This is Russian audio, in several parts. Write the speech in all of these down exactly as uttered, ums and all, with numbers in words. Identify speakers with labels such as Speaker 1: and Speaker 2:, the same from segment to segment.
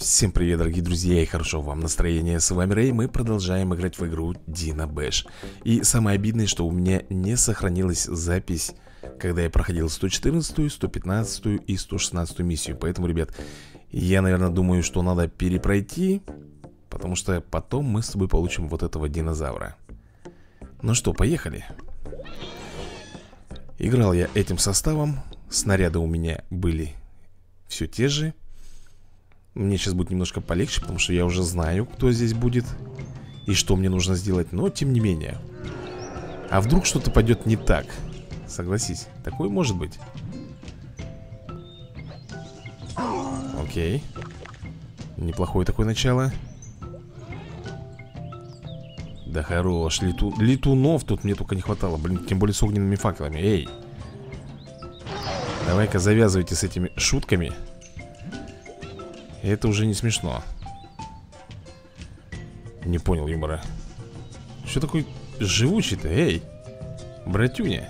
Speaker 1: Всем привет, дорогие друзья, и хорошо вам настроение. С вами Рэй, мы продолжаем играть в игру Dino Bash. И самое обидное, что у меня не сохранилась запись, когда я проходил сто четырнадцатую, сто пятнадцатую и сто шестнадцатую миссию. Поэтому, ребят, я, наверное, думаю, что надо перепройти, потому что потом мы с тобой получим вот этого динозавра. Ну что, поехали. Играл я этим составом. Снаряды у меня были все те же. Мне сейчас будет немножко полегче, потому что я уже знаю, кто здесь будет и что мне нужно сделать. Но тем не менее. А вдруг что-то пойдет не так? Согласись, такое может быть. Окей. Неплохое такое начало. Да хорош, лету... летунов тут мне только не хватало. Блин, тем более с огненными факелами. Эй, давай-ка завязывайте с этими шутками. Это уже не смешно. Не понял юмора. Что такой живучий-то? Эй, братюня.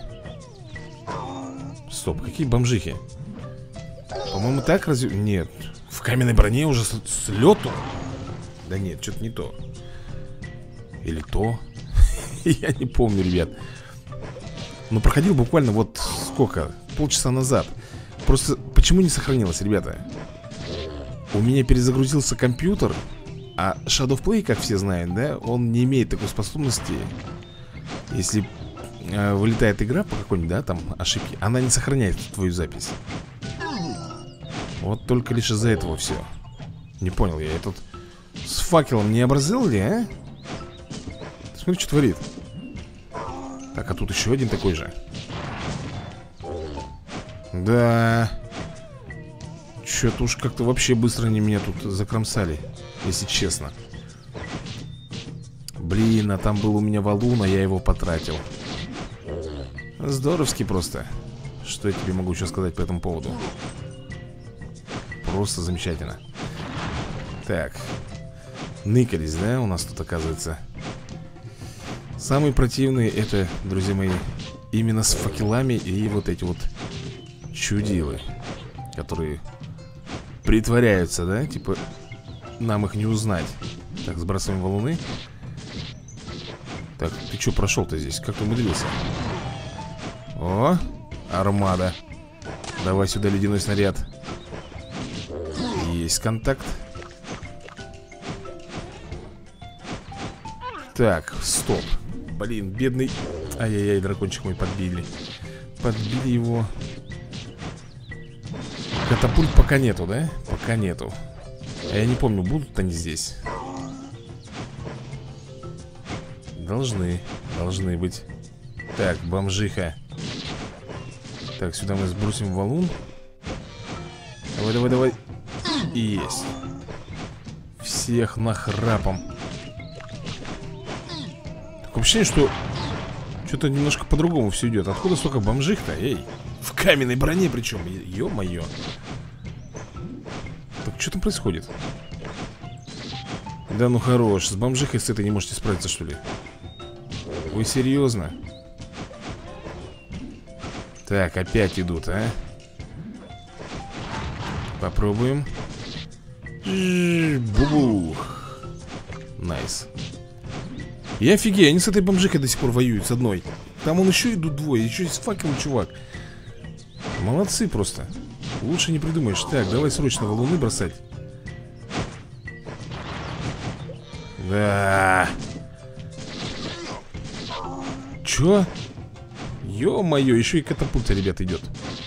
Speaker 1: Стоп, какие бомжихи? По-моему, так разве... Нет, в каменной броне уже с, с лету. Да нет, что-то не то. Или то. Я не помню, ребят. Но проходил буквально вот сколько? Полчаса назад. Просто почему не сохранилось, ребята? У меня перезагрузился компьютер, а Shadow of Play, как все знают, да, он не имеет такой способности. Если э, вылетает игра по какой-нибудь, да, там ошибке, она не сохраняет твою запись. Вот только лишь из-за этого все. Не понял я, я тут с факелом не образил ли, а? Смотри, что творит. Так, а тут еще один такой же. Да. Что-то уж как-то вообще быстро они меня тут закромсали, если честно. Блин, а там был у меня валун, а я его потратил. Здоровски просто. Что я тебе могу еще сказать по этому поводу? Просто замечательно. Так. Ныкались, да, у нас тут оказывается. Самые противные это, друзья мои, именно с факелами и вот эти вот чудилы, которые притворяются, да? Типа, нам их не узнать. Так, сбрасываем валуны. Так, ты что прошел-то здесь? Как ты умудрился? О, армада. Давай сюда ледяной снаряд. Есть контакт. Так, стоп. Блин, бедный. Ай-яй-яй, дракончик мой подбили. Подбили его. Катапульт пока нету, да? Пока нету. А я не помню, будут они здесь. Должны, должны быть. Так, бомжиха. Так, сюда мы сбросим валун. Давай, давай, давай. Есть. Всех нахрапом. Такое ощущение, что что-то немножко по-другому все идет. Откуда столько бомжих-то? Эй, в каменной броне причем. Ё-моё. Так что там происходит? Да ну хорош. С бомжихой с этой не можете справиться, что ли? Вы серьезно? Так, опять идут, а? Попробуем. Бубух. Найс. Я офигею, они с этой бомжихой до сих пор воюют, с одной. Там он еще идут двое, еще и с факелом, чувак. Молодцы просто. Лучше не придумаешь. Так, давай срочно валуны бросать. Да. Че? Ё-моё, еще и катапульта, ребят, идет.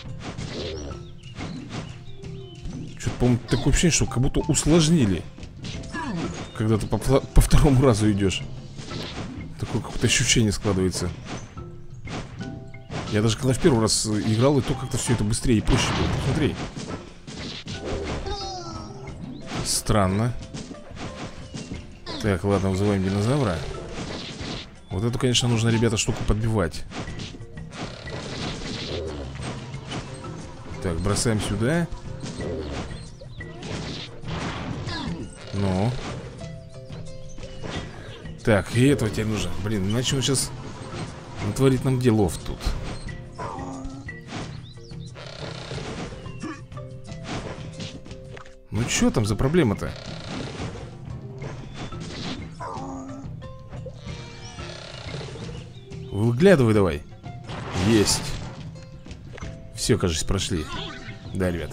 Speaker 1: Что-то, по-моему, такое ощущение, что как будто усложнили. Когда ты по, по второму разу идешь. Такое какое-то ощущение складывается. Я даже когда в первый раз играл, и то как-то все это быстрее и проще было. Посмотри. Странно. Так, ладно, вызываем динозавра. Вот эту, конечно, нужно, ребята, штуку подбивать. Так, бросаем сюда. Ну. Так, и этого теперь нужно. Блин, иначе он сейчас натворит нам делов тут. что там за проблема-то? Выглядывай давай. Есть. Все, кажется, прошли. Да, ребят.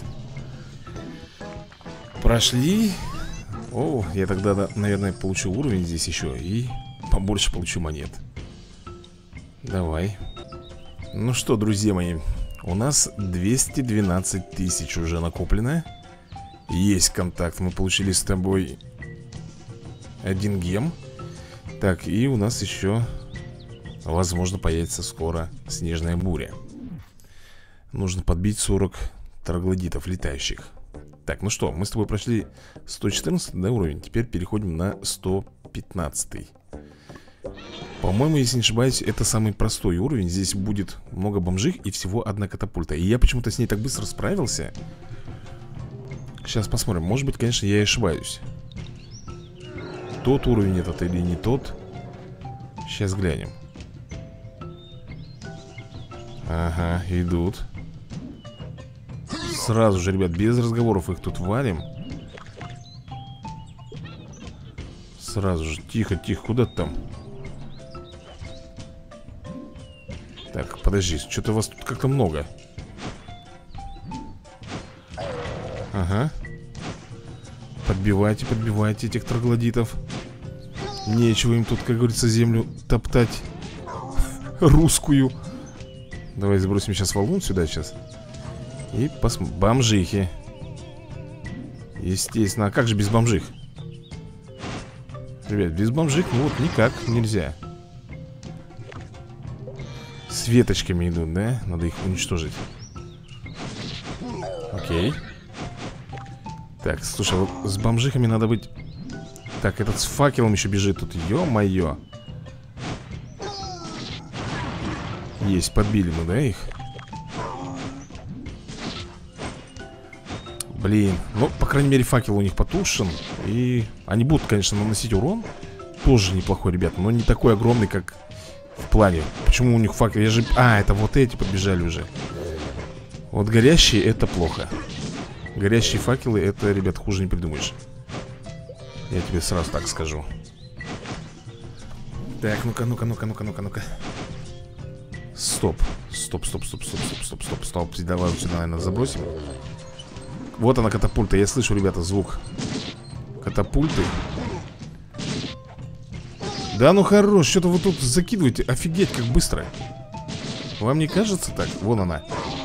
Speaker 1: Прошли. О, я тогда, наверное, получу уровень здесь еще. И побольше получу монет. Давай. Ну что, друзья мои, у нас двести двенадцать тысяч уже накоплено. Есть контакт. Мы получили с тобой один гем. Так, и у нас еще, возможно, появится скоро снежная буря. Нужно подбить сорок троглодитов летающих. Так, ну что, мы с тобой прошли сто четырнадцатый, да, уровень. Теперь переходим на сто пятнадцатый. По-моему, если не ошибаюсь, это самый простой уровень. Здесь будет много бомжих и всего одна катапульта. И я почему-то с ней так быстро справился. Сейчас посмотрим. Может быть, конечно, я и ошибаюсь. Тот уровень этот или не тот. Сейчас глянем. Ага, идут. Сразу же, ребят, без разговоров их тут валим. Сразу же, тихо, тихо, куда ты там? Так, подожди, что-то вас тут как-то много. Ага. Подбивайте, подбивайте этих троглодитов. Нечего им тут, как говорится, землю топтать. Русскую. Давай забросим сейчас валун сюда сейчас. И посмотрим. Бомжихи. Естественно, а как же без бомжих? Ребят, без бомжих, ну вот никак нельзя. С веточками идут, да? Надо их уничтожить. Окей. Так, слушай, вот с бомжихами надо быть. Так, этот с факелом еще бежит тут. Ё-моё. Есть, подбили мы, да, их? Блин, ну, по крайней мере, факел у них потушен. И они будут, конечно, наносить урон. Тоже неплохой, ребят, но не такой огромный, как в плане. Почему у них факел? Я же... А, это вот эти подбежали уже. Вот горящие, это плохо. Горящие факелы, это, ребят, хуже не придумаешь. Я тебе сразу так скажу. Так, ну-ка, ну-ка, ну-ка, ну-ка, ну-ка, ну-ка. Стоп. Стоп, стоп, стоп, стоп, стоп, стоп, стоп, стоп. Давай вот сюда, наверное, забросим. Вот она, катапульта. Я слышу, ребята, звук катапульты. Да ну хорош, что-то вы тут закидываете. Офигеть, как быстро. Вам не кажется так? Вон она.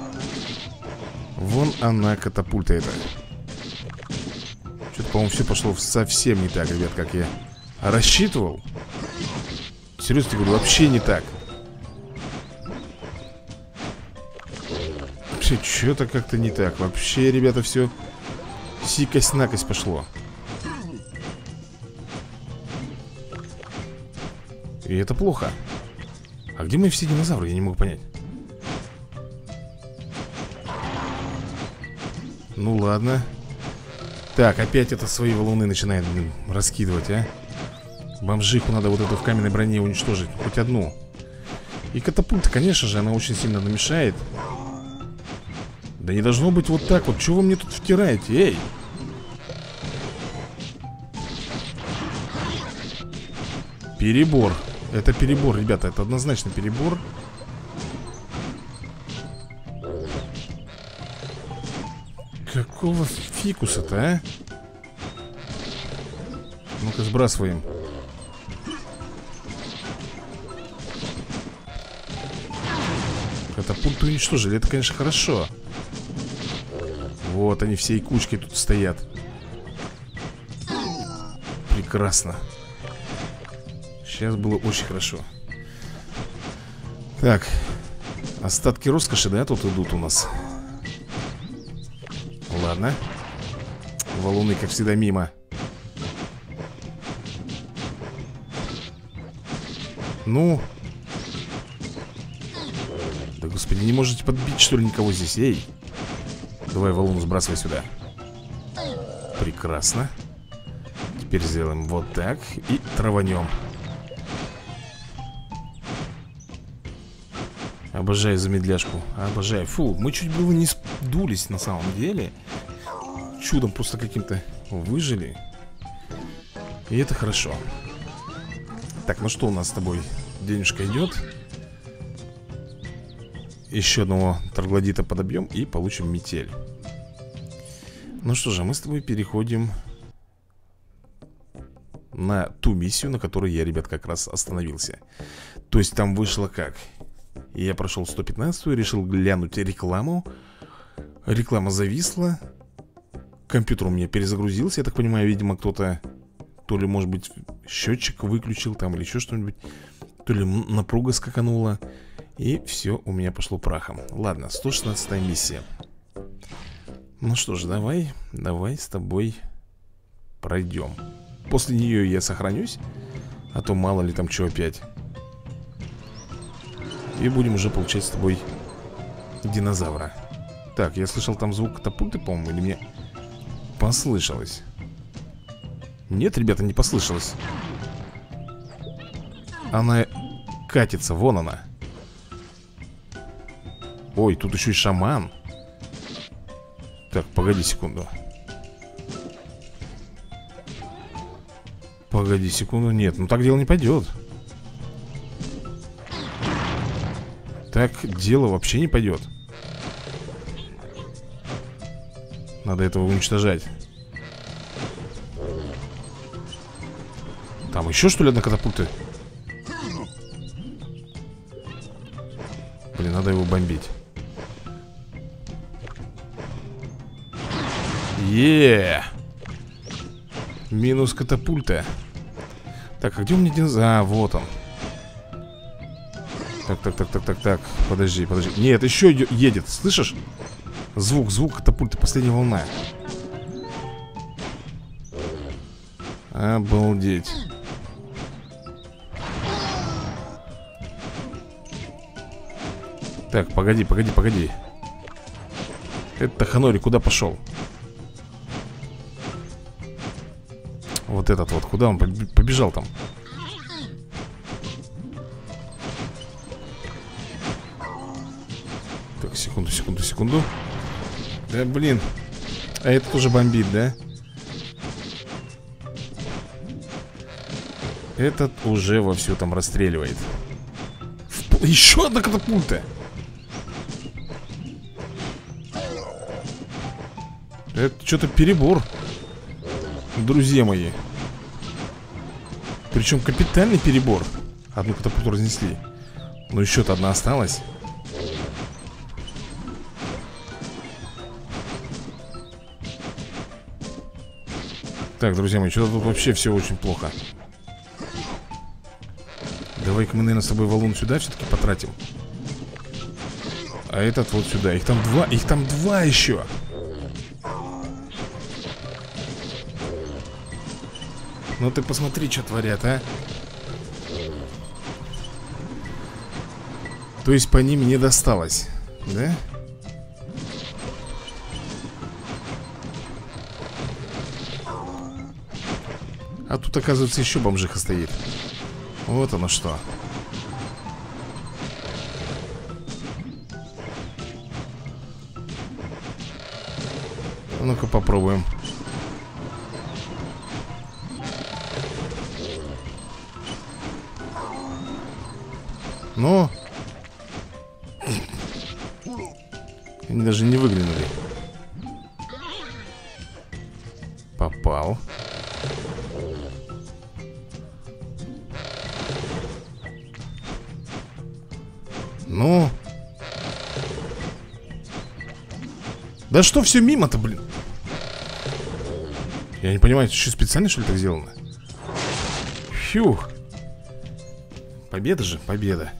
Speaker 1: Вон она, катапульта эта. Что-то, по-моему, все пошло совсем не так, ребят, как я рассчитывал. Серьезно говорю, вообще не так. Вообще, что-то как-то не так. Вообще, ребята, все сикость-накость пошло. И это плохо. А где мои все динозавры? Я не могу понять. Ну ладно. Так, опять это свои валуны начинает, блин, раскидывать, а. Бомжиху надо вот эту в каменной броне уничтожить. Хоть одну. И катапульта, конечно же, она очень сильно намешает. Да не должно быть вот так вот. Чего вы мне тут втираете, эй? Перебор. Это перебор, ребята, это однозначно перебор. Какого фикуса-то, а? Ну-ка, сбрасываем. Катапульту уничтожили, это, конечно, хорошо. Вот они всей кучкой тут стоят. Прекрасно. Сейчас было очень хорошо. Так. Остатки роскоши, да, тут идут у нас. Ладно. Валуны, как всегда, мимо. Ну. Да, господи, не можете подбить, что ли, никого здесь? Эй. Давай валун сбрасывай сюда. Прекрасно. Теперь сделаем вот так. И траванем. Обожаю замедляшку. Обожаю. Фу, мы чуть было не сдулись на самом деле. чудом просто каким-то выжили. И это хорошо. Так, ну что у нас с тобой? Денежка идет. Еще одного троглодита подобьем и получим метель. Ну что же, мы с тобой переходим на ту миссию, на которой я, ребят, как раз остановился. То есть там вышло как? Я прошел сто пятнадцатую, решил глянуть рекламу. Реклама зависла. Компьютер у меня перезагрузился. Я так понимаю, видимо, кто-то то ли, может быть, счетчик выключил там или еще что-нибудь, то ли напруга скаканула. И все у меня пошло прахом. Ладно, сто шестнадцатая миссия. Ну что ж, давай, давай с тобой пройдем. После нее я сохранюсь, а то мало ли там что опять. И будем уже получать с тобой динозавра. Так, я слышал там звук катапульты, по-моему, или мне послышалось? Нет, ребята, не послышалось. Она катится, вон она. Ой, тут еще и шаман. Так, погоди секунду. Погоди секунду, нет, ну так дело не пойдет. Так дело вообще не пойдет. Надо этого уничтожать. Там еще что ли одна катапульта? Блин, надо его бомбить. Еее! Минус катапульта. Так, а где у меня динозавр? А, вот он. Так, так, так, так, так, так. Подожди, подожди. Нет, еще едет, слышишь? Звук, звук катапульты, последняя волна. Обалдеть. Так, погоди, погоди, погоди. Это Ханори куда пошел? Вот этот вот, куда он побежал там? Так, секунду, секунду, секунду. Да блин. А этот тоже бомбит, да? Этот уже вовсю там расстреливает. Еще одна катапульта. Это что-то перебор, друзья мои. Причем капитальный перебор. Одну катапульту разнесли. Но еще-то одна осталась. Так, друзья мои, что-то тут вообще все очень плохо. Давай-ка мы, наверное, с тобой валун сюда все-таки потратим. А этот вот сюда. Их там два, их там два еще. Ну ты посмотри, что творят, а. То есть по ним не досталось, да? А тут, оказывается, еще бомжиха стоит. Вот оно что. Ну-ка попробуем. Ну, они даже не выглянули. Попал. Ну. Да что все мимо-то, блин? Я не понимаю, что специально, что ли, так сделано? Фух. Победа же, победа.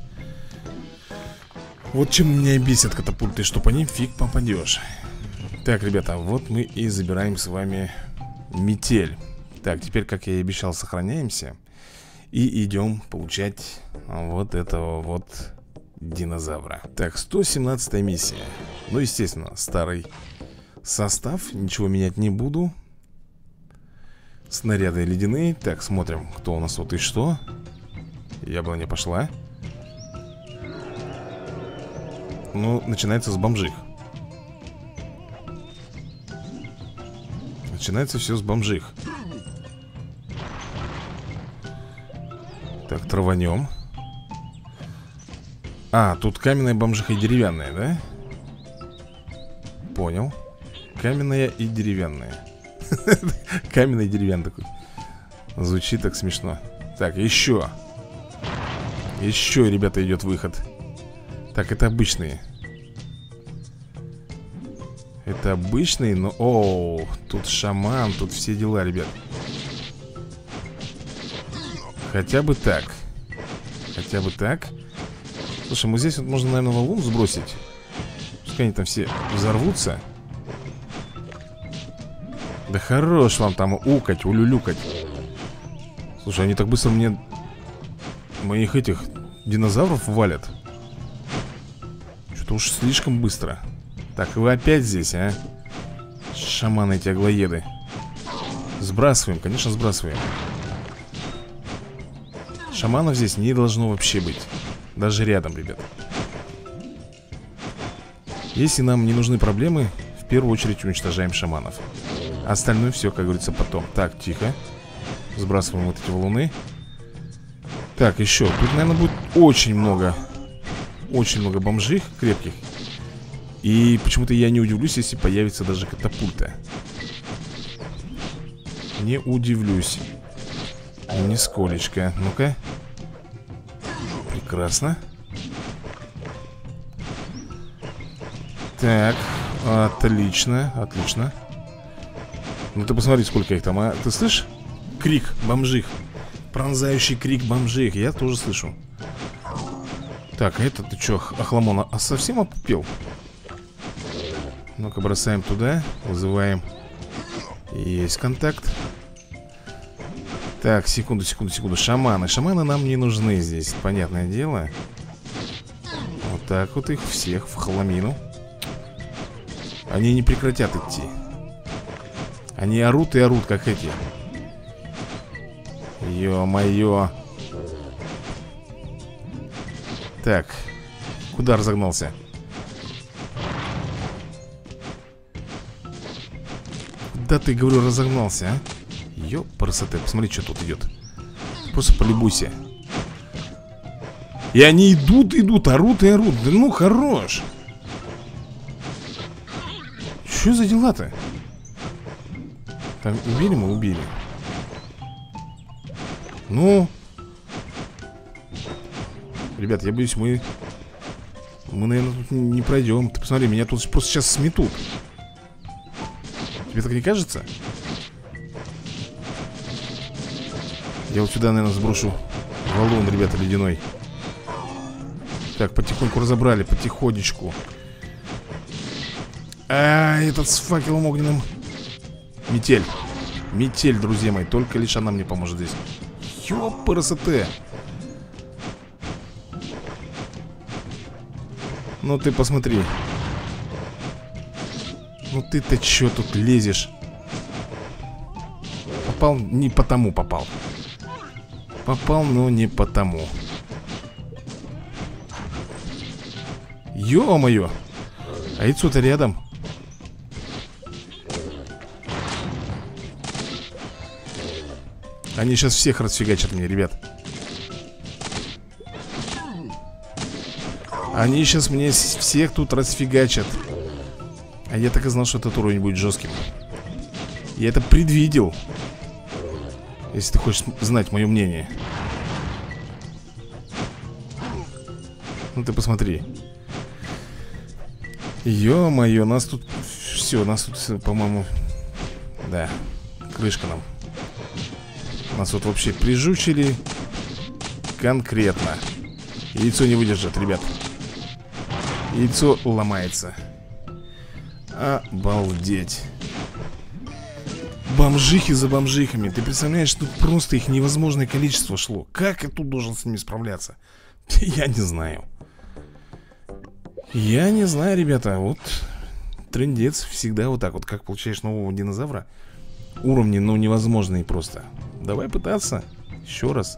Speaker 1: Вот чем меня и бесит катапульты, что по ним фиг попадешь. Так, ребята, вот мы и забираем с вами метель. Так, теперь, как я и обещал, сохраняемся. И идем получать вот этого вот динозавра. Так, сто семнадцатая миссия. Ну, естественно, старый состав. Ничего менять не буду. Снаряды ледяные. Так, смотрим, кто у нас вот и что. Яблоня пошла. Ну, начинается с бомжих. Начинается все с бомжих. Так, траванем. А, тут каменная бомжиха и деревянная, да? Понял. Каменная и деревянная. Каменная и деревянная такой. Звучит так смешно. Так, еще. Еще, ребята, идет выход. Так, это обычные. Это обычные, но... О, тут шаман, тут все дела, ребят. Хотя бы так. Хотя бы так. Слушай, мы здесь вот можно, наверное, валун сбросить. Пускай они там все взорвутся. Да хорош вам там укать, улюлюкать. Слушай, они так быстро мне моих этих динозавров валят. Что-то уж слишком быстро. Так, вы опять здесь, а? Шаманы эти аглоеды. Сбрасываем, конечно, сбрасываем. Шаманов здесь не должно вообще быть. Даже рядом, ребят. Если нам не нужны проблемы, в первую очередь уничтожаем шаманов. Остальное все, как говорится, потом. Так, тихо. Сбрасываем вот эти валуны. Так, еще. Тут, наверное, будет очень много. Очень много бомжих крепких. И почему-то я не удивлюсь, если появится даже катапульта. Не удивлюсь. Нисколечко. Ну-ка. Прекрасно. Так, отлично, отлично. Ну ты посмотри, сколько их там, а? Ты слышишь? Крик бомжих. Пронзающий крик бомжих. Я тоже слышу. Так, а это ты что, Охламон, а совсем опупел? Ну-ка, бросаем туда. Вызываем. Есть контакт. Так, секунду, секунду, секунду. Шаманы. Шаманы нам не нужны здесь, понятное дело. Вот так вот их всех в хламину. Они не прекратят идти. Они орут и орут, как эти. Ё-моё. Так, куда разогнался? Куда ты, говорю, разогнался, а? Ёпарасоте, посмотри, что тут идет. Просто полюбуйся. И они идут, идут, орут и орут. Да ну, хорош. Что за дела-то? Так, убили мы, убили. Ну. Ребят, я боюсь, мы Мы, наверное, тут не пройдем. Ты посмотри, меня тут просто сейчас сметут. Тебе так не кажется? Я вот сюда, наверное, сброшу валун, ребята, ледяной. Так, потихоньку разобрали, потихонечку. А, этот с факелом огненным. Метель. Метель, друзья мои. Только лишь она мне поможет здесь. Ёпарасоте. Ну ты посмотри. Ну ты-то чё тут лезешь? Попал, не потому попал. Попал, но не потому. Ё-моё. А яйцо-то рядом. Они сейчас всех расфигачат мне, ребят. Они сейчас мне всех тут расфигачат. А я так и знал, что этот уровень будет жестким. Я это предвидел. Если ты хочешь знать мое мнение. Ну ты посмотри. Ё-моё, нас тут... Все, нас тут, по-моему... Да, крышка нам. Нас вот вообще прижучили. Конкретно. Яйцо не выдержит, ребят. Яйцо ломается. Обалдеть. Бомжихи за бомжихами. Ты представляешь, тут просто их невозможное количество шло. Как я тут должен с ними справляться? Я не знаю. Я не знаю, ребята. Вот трындец. Всегда вот так вот. Как получаешь нового динозавра. Уровни, ну, невозможные просто. Давай пытаться. Еще раз.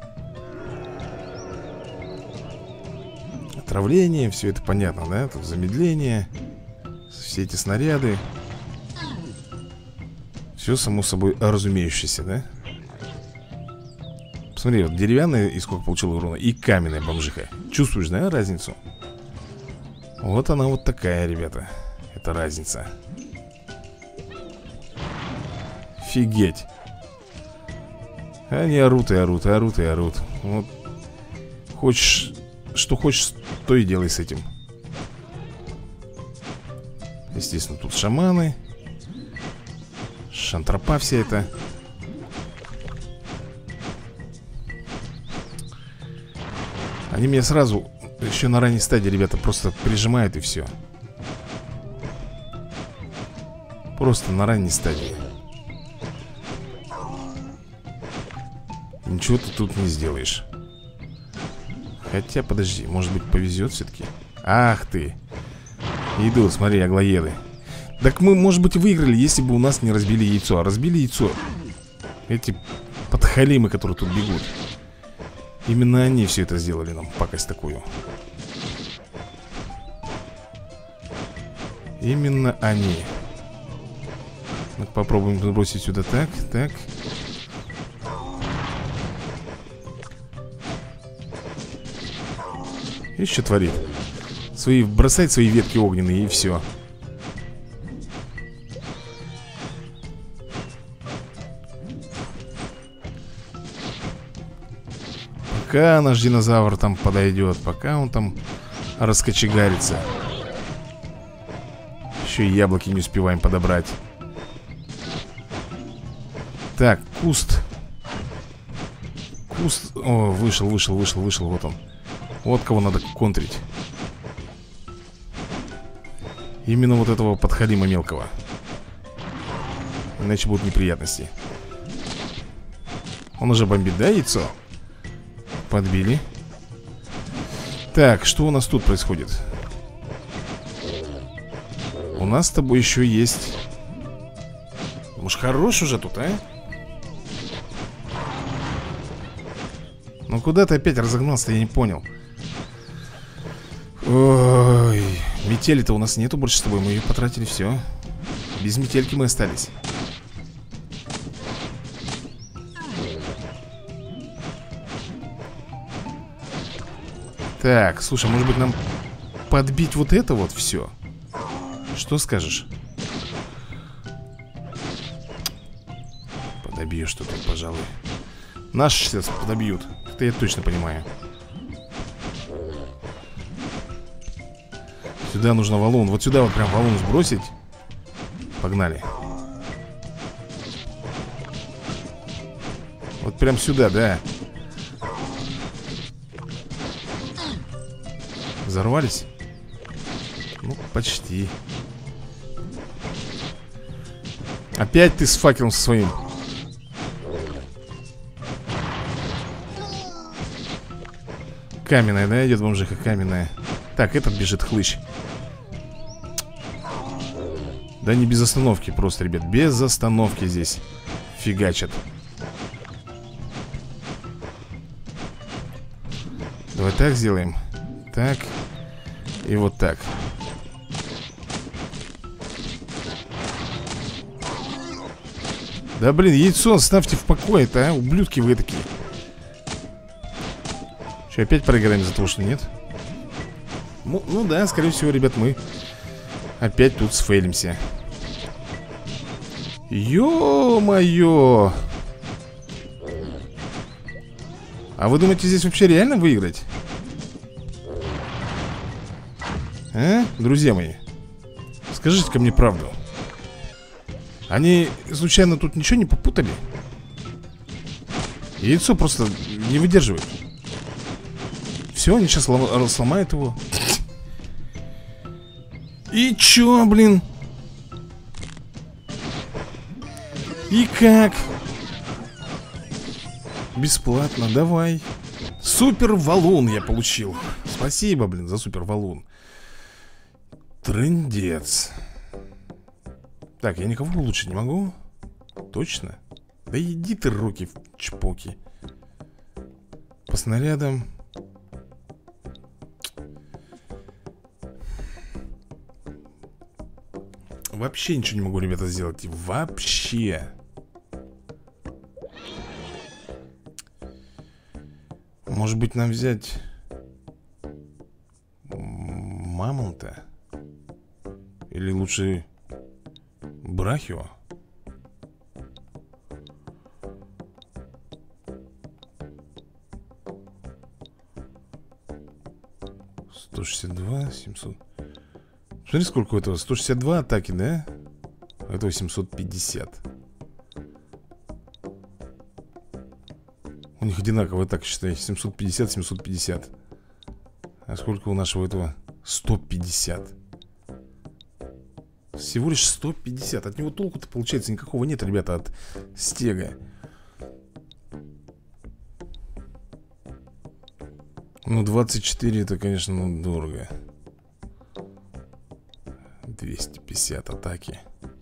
Speaker 1: Отравление, все это понятно, да? Тут замедление. Все эти снаряды. Все само собой разумеющееся, да? Посмотри, вот деревянная и сколько получила урона, и каменная бомжиха. Чувствуешь, да, разницу? Вот она вот такая, ребята. Это разница. Офигеть. Они орут и орут, и орут и орут. Вот. Хочешь, что хочешь, то и делай с этим. Естественно, тут шаманы. Шантропа вся это. Они меня сразу, еще на ранней стадии, ребята, просто прижимают и все. Просто на ранней стадии. Ничего ты тут не сделаешь. Хотя, подожди, может быть повезет все-таки. Ах ты. Идут, смотри, аглоеды. Так мы, может быть, выиграли, если бы у нас не разбили яйцо. А разбили яйцо эти подхалимы, которые тут бегут. Именно они все это сделали нам, пакость такую. Именно они. Ну, попробуем бросить сюда. Так, так. И что творит? Свои, бросает свои ветки огненные и все. Пока наш динозавр там подойдет, пока он там раскочегарится. Еще и яблоки не успеваем подобрать. Так, куст. Куст. О, вышел, вышел, вышел, вышел. Вот он. Вот кого надо контрить. Именно вот этого подхалима мелкого. Иначе будут неприятности. Он уже бомбит, да, яйцо? Подбили. Так, что у нас тут происходит? У нас с тобой еще есть. Может, хорош уже тут, а? Ну куда ты опять разогнался, я не понял. Ой, метели-то у нас нету больше с тобой. Мы ее потратили, все. Без метельки мы остались. Так, слушай, может быть нам подбить вот это вот все? Что скажешь? Подобью что-то, пожалуй. Наши сейчас подобьют. Это я точно понимаю. Сюда нужно валун. Вот сюда вот прям валун сбросить. Погнали. Вот прям сюда, да. Взорвались? Ну, почти. Опять ты с факелом со своим. Каменная, да, идет бомжиха, каменная. Так, этот бежит хлыщ. Да не без остановки просто, ребят. Без остановки здесь фигачат. Давай так сделаем. Так. И вот так. Да блин, яйцо оставьте в покое-то, а, ублюдки вы такие. Что, опять проиграем из-за того, что нет? Ну, ну да, скорее всего, ребят, мы опять тут сфейлимся. Ё-моё! А вы думаете, здесь вообще реально выиграть? А, друзья мои? Скажите-ка мне правду. Они случайно тут ничего не попутали? Яйцо просто не выдерживает. Все, они сейчас сломают его. И чё, блин? И как? Бесплатно, давай. Супер валун я получил. Спасибо, блин, за супер валун. Трындец. Так, я никого улучшить не могу? Точно? Да иди ты, руки в чпоки. По снарядам. вообще ничего не могу, ребята, сделать. Вообще. Может быть, нам взять мамонта? Или лучше брахио? сто шестьдесят два, семьсот. Смотри, сколько у этого. сто шестьдесят два атаки, да? А этого семьсот пятьдесят. У них одинаково, так считай. семьсот пятьдесят, семьсот пятьдесят. А сколько у нашего этого? сто пятьдесят. Всего лишь сто пятьдесят. От него толку-то, получается, никакого нет, ребята, от стега. Ну, двадцать четыре это, конечно, ну, дорого. двести пятьдесят атаки.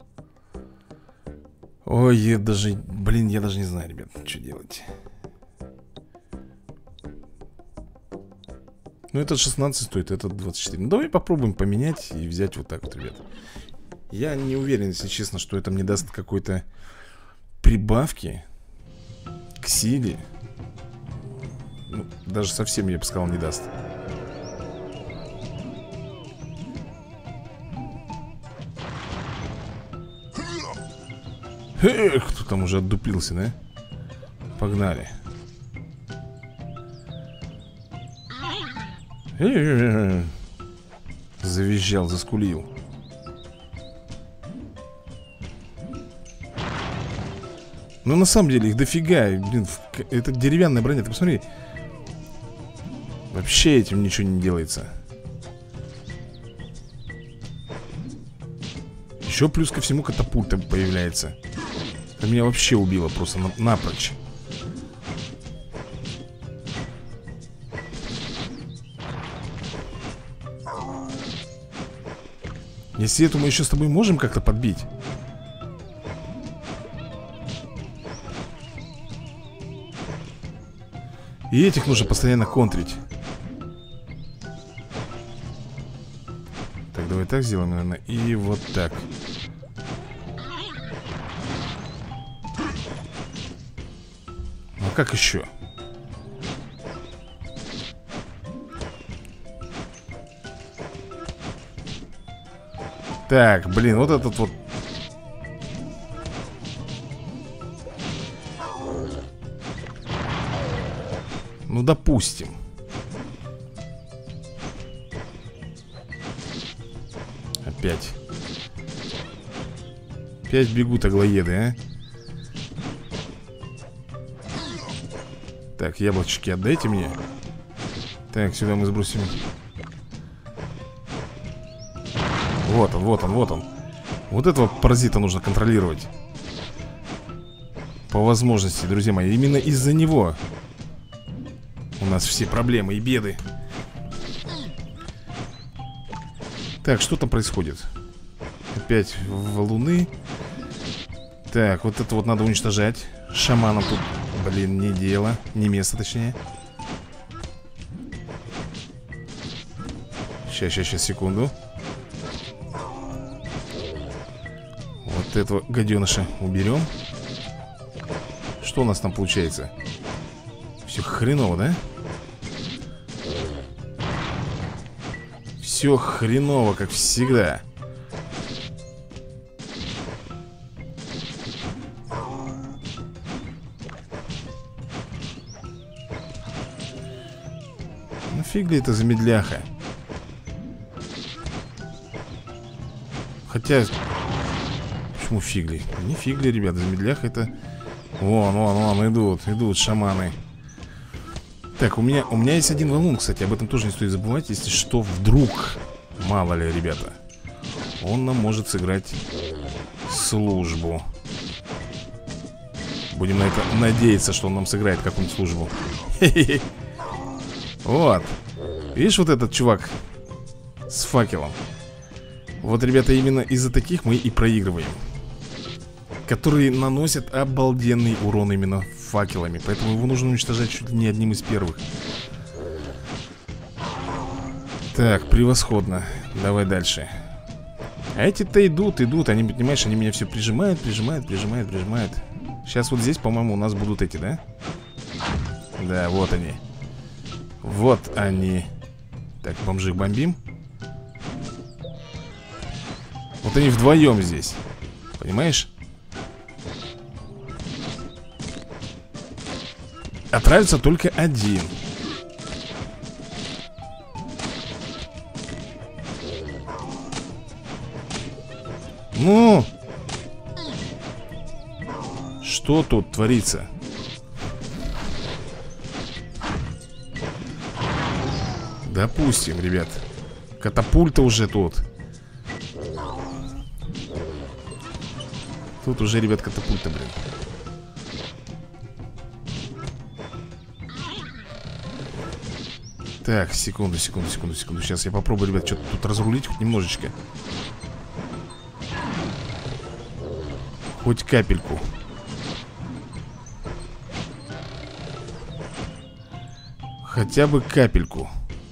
Speaker 1: Ой, я даже, блин, я даже не знаю, ребят, что делать. Ну, этот шестнадцать стоит, этот двадцать четыре. Ну, давай попробуем поменять и взять вот так вот, ребят. Я не уверен, если честно, что это мне даст какой-то прибавки к силе. Ну, даже совсем, я бы сказал, не даст. Эх, кто там уже отдуплился, да? Погнали. Э-э-э. Завизжал, заскулил. Ну, на самом деле, их дофига. Блин, это деревянная броня, ты посмотри. Вообще этим ничего не делается. Еще плюс ко всему катапульта появляется. Это меня вообще убило просто напрочь. Если эту мы еще с тобой можем как-то подбить. И этих нужно постоянно контрить. Так, давай так сделаем, наверное. И вот так. Ну а как еще? Так, блин, вот этот вот. Ну, допустим. Опять. Опять бегут аглоеды, а? Так, яблочки отдайте мне. Так, сюда мы сбросим. Вот он, вот он, вот он. Вот этого паразита нужно контролировать. По возможности, друзья мои. Именно из-за него у нас все проблемы и беды. Так, что там происходит? Опять валуны. Так, вот это вот надо уничтожать. Шаманам тут, блин, не дело. Не место, точнее. Сейчас, сейчас, сейчас, секунду. Вот этого гаденыша уберем. Что у нас там получается? Все хреново, да? Все хреново, как всегда. Ну фиг ли это замедляха? Хотя... Почему фигли? Не фигли, ребята, замедляха это... Вон, вон, вон, идут, идут шаманы. Так, у меня, у меня есть один валун, кстати, об этом тоже не стоит забывать. Если что, вдруг, мало ли, ребята, он нам может сыграть службу. Будем на это надеяться, что он нам сыграет какую-нибудь службу. Вот. Видишь, вот этот чувак с факелом. Вот, ребята, именно из-за таких мы и проигрываем. Которые наносят обалденный урон именно факелами. Поэтому его нужно уничтожать чуть ли не одним из первых. Так, превосходно. Давай дальше. А эти-то идут, идут. Они, понимаешь, они меня все прижимают, прижимают, прижимают, прижимают. Сейчас вот здесь, по-моему, у нас будут эти, да? Да, вот они. Вот они. Так, бомжих бомбим. Вот они вдвоем здесь. Понимаешь? Отравится только один. Ну, что тут творится? Допустим, ребят. Катапульта уже тут. Тут уже, ребят, катапульта, блин. Так, секунду, секунду, секунду, секунду. Сейчас я попробую, ребят, что-то тут разрулить хоть немножечко. Хоть капельку. Хотя бы капельку.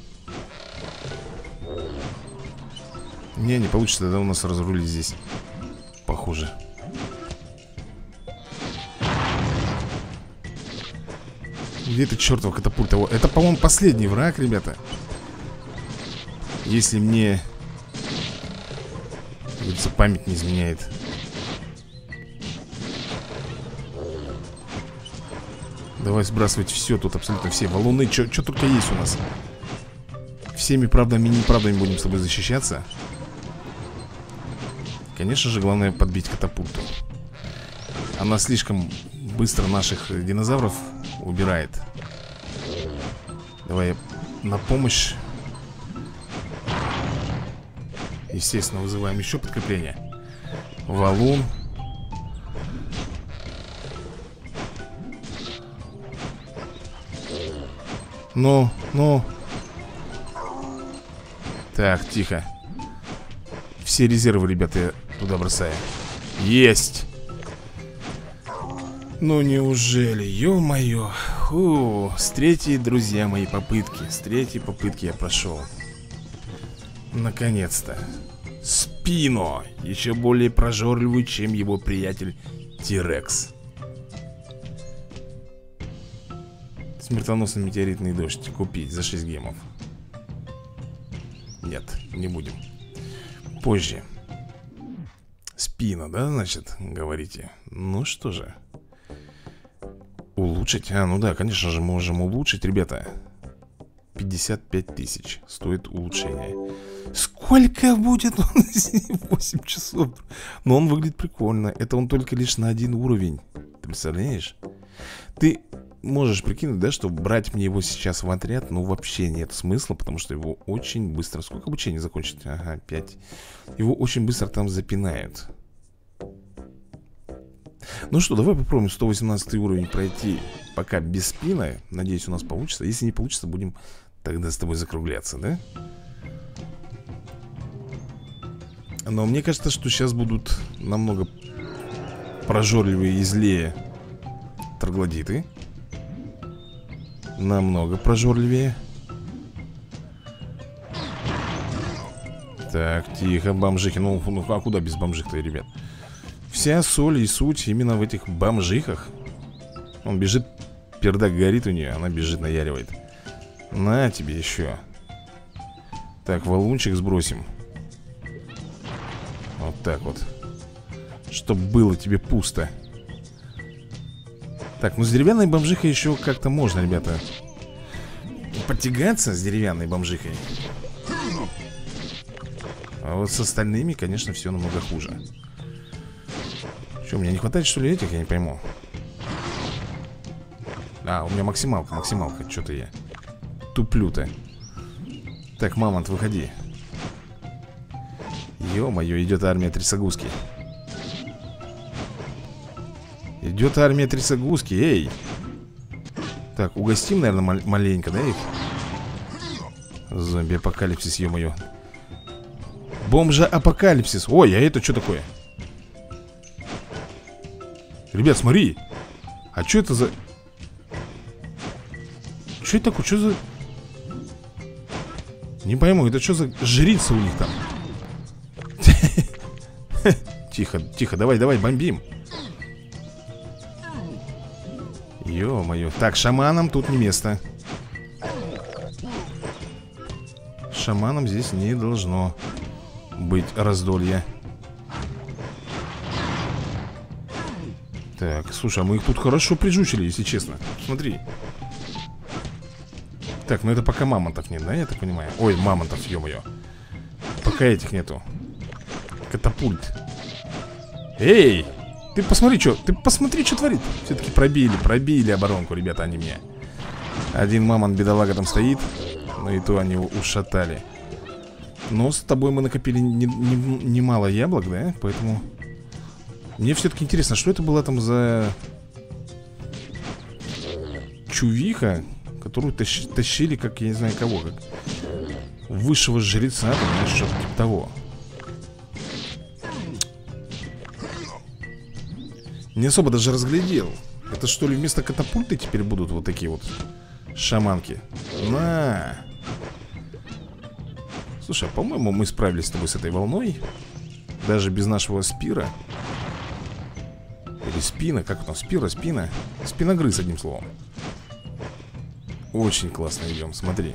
Speaker 1: Не, не получится, тогда у нас разрулить здесь. Похоже. Где это чертова катапульта? Это, по-моему, последний враг, ребята. Если мне, как говорится, память не изменяет. Давай сбрасывать все, тут абсолютно все валуны, что только есть у нас. Всеми правдами и неправдами будем с тобой защищаться. Конечно же, главное подбить катапульту. Она слишком быстро наших динозавров убирает. Давай на помощь. Естественно, вызываем еще подкрепление. Валун. Ну, ну. Так, тихо. Все резервы, ребята, я туда бросаю. Есть. Ну неужели, ё-моё. Фу, с третьей, друзья мои, попытки. С третьей попытки я прошел. Наконец-то. Спино. Еще более прожорливый, чем его приятель Тирекс. Смертоносный метеоритный дождь. Купить за шесть гемов. Нет, не будем. Позже. Спина, да, значит, говорите? Ну что же. Улучшить? А, ну да, конечно же, можем улучшить, ребята. пятьдесят пять тысяч стоит улучшение. Сколько будет? восемь часов. Но он выглядит прикольно. Это он только лишь на один уровень. Ты представляешь? Ты можешь прикинуть, да, что брать мне его сейчас в отряд, ну, вообще нет смысла, потому что его очень быстро... Сколько обучения закончить? Ага, пять. Его очень быстро там запинают. Ну что, давай попробуем сто восемнадцатый уровень пройти пока без спина. Надеюсь, у нас получится. Если не получится, будем тогда с тобой закругляться, да? Но мне кажется, что сейчас будут намного прожорливые и злее троглодиты. Намного прожорливее. Так, тихо, бомжихи. Ну, ну а куда без бомжих-то, ребят? Вся соль и суть именно в этих бомжихах. Он бежит, пердак горит у нее, она бежит, наяривает. На тебе еще. Так, валунчик сбросим. Вот так вот. Чтоб было тебе пусто. Так, ну с деревянной бомжихой еще как-то можно, ребята, потягаться с деревянной бомжихой. А вот с остальными, конечно, все намного хуже. Что, у меня не хватает, что ли, этих? Я не пойму. А, у меня максималка, максималка. Что-то я туплю-то. Так, мамонт, выходи. Ё-моё, идет армия трясогузки. Идет армия трясогузки, эй. Так, угостим, наверное, мал маленько, да, их? Зомби-апокалипсис, ё-моё. Бомжа-апокалипсис. Ой, а это что такое? Ребят, смотри. А что это за... Что это такое? Что за... Не пойму, это что за жрица у них там? Тихо, тихо, давай, давай, бомбим. Ё-моё. Так, шаманам тут не место. Шаманам здесь не должно быть раздолья. Так, слушай, а мы их тут хорошо прижучили, если честно. Смотри. Так, ну это пока мамонтов нет, да, я так понимаю? Ой, мамонтов, ё-моё. Пока этих нету. Катапульт. Эй! Ты посмотри, что, ты посмотри, что творит. Все-таки пробили, пробили оборонку, ребята, они мне. Один мамонт, бедолага, там стоит. Ну и то они ушатали. Но с тобой мы накопили немало не, не яблок, да? Поэтому мне все-таки интересно, что это была там за чувиха, которую тащ, тащили, как, я не знаю кого, как высшего жреца, понимаешь, что-то типа того. Не особо даже разглядел. Это что ли вместо катапульты теперь будут вот такие вот шаманки? На! Слушай, а по-моему мы справились с тобой с этой волной. Даже без нашего спира. Или спина, как там, спира, спина. Спиногрыз, одним словом. Очень классно идем, смотри.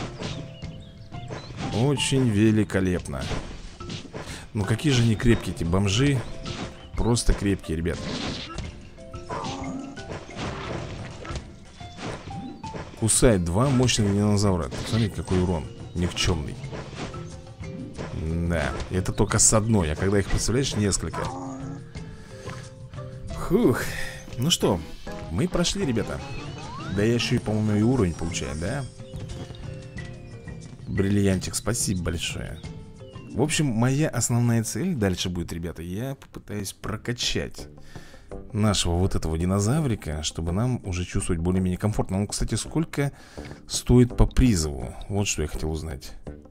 Speaker 1: Очень великолепно. Ну какие же они крепкие, эти бомжи. Просто крепкие, ребят. Кусает два мощных динозавра. Посмотрите, какой урон. Никчемный. Да, это только с одной. А когда их, представляешь, несколько. Фух. Ну что, мы прошли, ребята. Да я еще и, по-моему, и уровень получаю, да? Бриллиантик, спасибо большое. В общем, моя основная цель дальше будет, ребята. Я попытаюсь прокачать нашего вот этого динозаврика, чтобы нам уже чувствовать более-менее комфортно. Ну, кстати, сколько стоит по призову? Вот что я хотел узнать.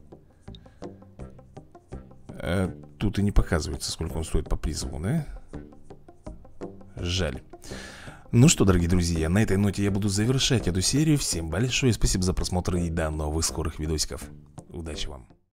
Speaker 1: а, Тут и не показывается, сколько он стоит по призову, да? Жаль. Ну что, дорогие друзья, на этой ноте я буду завершать эту серию. Всем большое спасибо за просмотр и до новых скорых видосиков. Удачи вам!